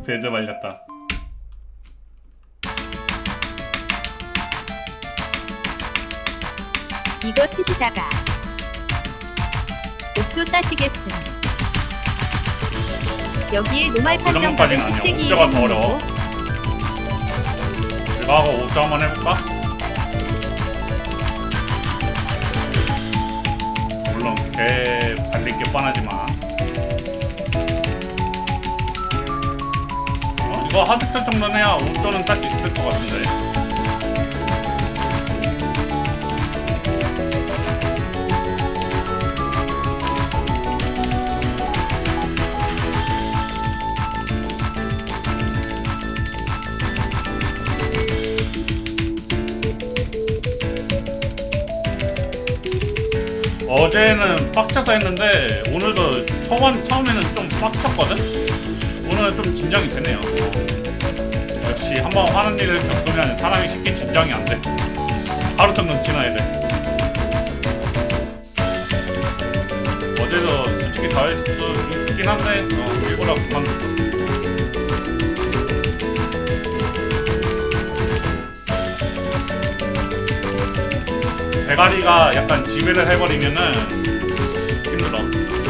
배드 말렸다. 이거 치시다가 옥조 따시겠음. 여기에 노말 판정 받은 식세기 옥저가 더 어려워. 이거 하고 옥저 한번 해볼까? 물론 개 발릴 게 뻔하지만 이거 하드킬 정도는 해야 옥저는 딱 있을 것 같은데. 어제는 빡쳐서 했는데 오늘도 처음에는 좀 빡쳤거든? 오늘은 좀 진정이 되네요. 역시 한번 하는 일을 겪으면 사람이 쉽게 진정이 안 돼. 하루 정도 지나야 돼. 어제도 솔직히 다 할 수 있긴 한데 일부러 그만뒀어. 대가리가 약간 지배를 해버리면은 힘들어.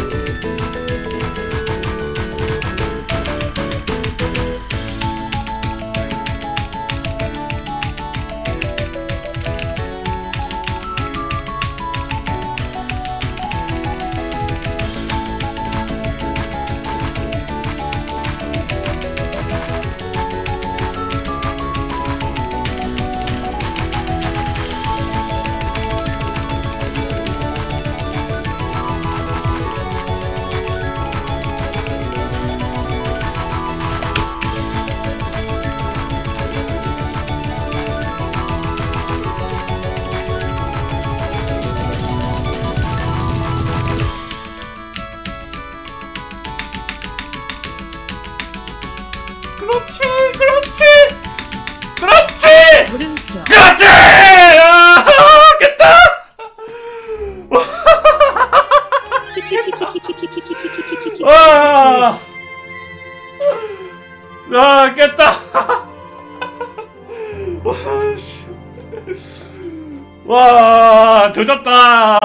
그렇지! 아, 깼다! 와, 깼다! 와, 조졌다!